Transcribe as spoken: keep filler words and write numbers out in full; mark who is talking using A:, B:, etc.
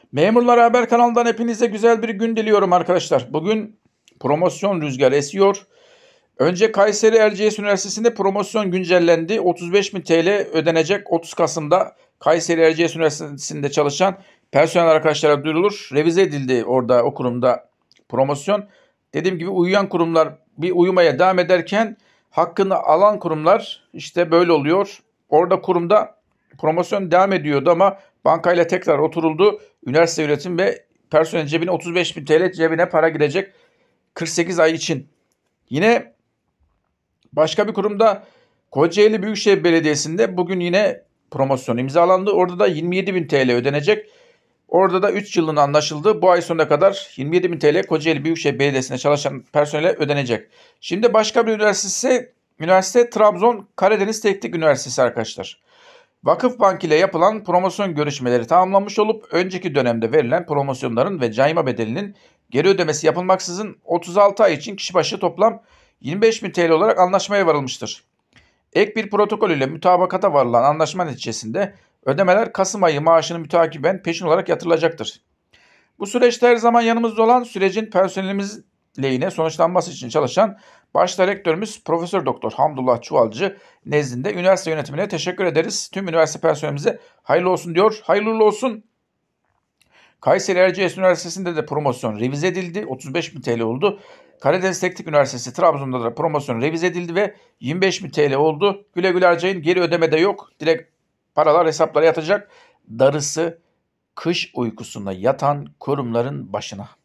A: Memurlar Haber kanalından hepinize güzel bir gün diliyorum arkadaşlar. Bugün promosyon rüzgarı esiyor. Önce Kayseri Erciyes Üniversitesi'nde promosyon güncellendi. otuz beş bin T L ödenecek otuz Kasım'da Kayseri Erciyes Üniversitesi'nde çalışan personel arkadaşlara duyurulur. Revize edildi orada o kurumda promosyon. Dediğim gibi uyuyan kurumlar bir uyumaya devam ederken hakkını alan kurumlar işte böyle oluyor. Orada kurumda promosyon devam ediyordu ama bankayla tekrar oturuldu. Üniversite yönetim ve personel cebine otuz beş bin T L cebine para girecek kırk sekiz ay için. Yine başka bir kurumda Kocaeli Büyükşehir Belediyesi'nde bugün yine promosyon imzalandı. Orada da yirmi yedi bin T L ödenecek. Orada da üç yılın anlaşıldı. Bu ay sonuna kadar yirmi yedi bin T L Kocaeli Büyükşehir Belediyesi'nde çalışan personele ödenecek. Şimdi başka bir üniversite, üniversite Trabzon Karadeniz Teknik Üniversitesi arkadaşlar. Vakıfbank ile yapılan promosyon görüşmeleri tamamlanmış olup önceki dönemde verilen promosyonların ve cayma bedelinin geri ödemesi yapılmaksızın otuz altı ay için kişi başı toplam yirmi beş bin T L olarak anlaşmaya varılmıştır. Ek bir protokol ile mutabakata varılan anlaşma neticesinde ödemeler Kasım ayı maaşını mütakiben peşin olarak yatırılacaktır. Bu süreçte her zaman yanımızda olan sürecin personelimiz lehine sonuçlanması için çalışan başta rektörümüz Profesör Doktor Hamdullah Çuvalcı nezdinde üniversite yönetimine teşekkür ederiz. Tüm üniversite personelimize hayırlı olsun diyor. Hayırlı uğurlu olsun. Kayseri Erciyes Üniversitesi'nde de promosyon revize edildi. otuz beş bin T L oldu. Karadeniz Teknik Üniversitesi Trabzon'da da promosyon revize edildi ve yirmi beş bin T L oldu. Güle güle harcayın. Geri ödeme de yok. Direkt paralar hesaplara yatacak. Darısı kış uykusunda yatan kurumların başına.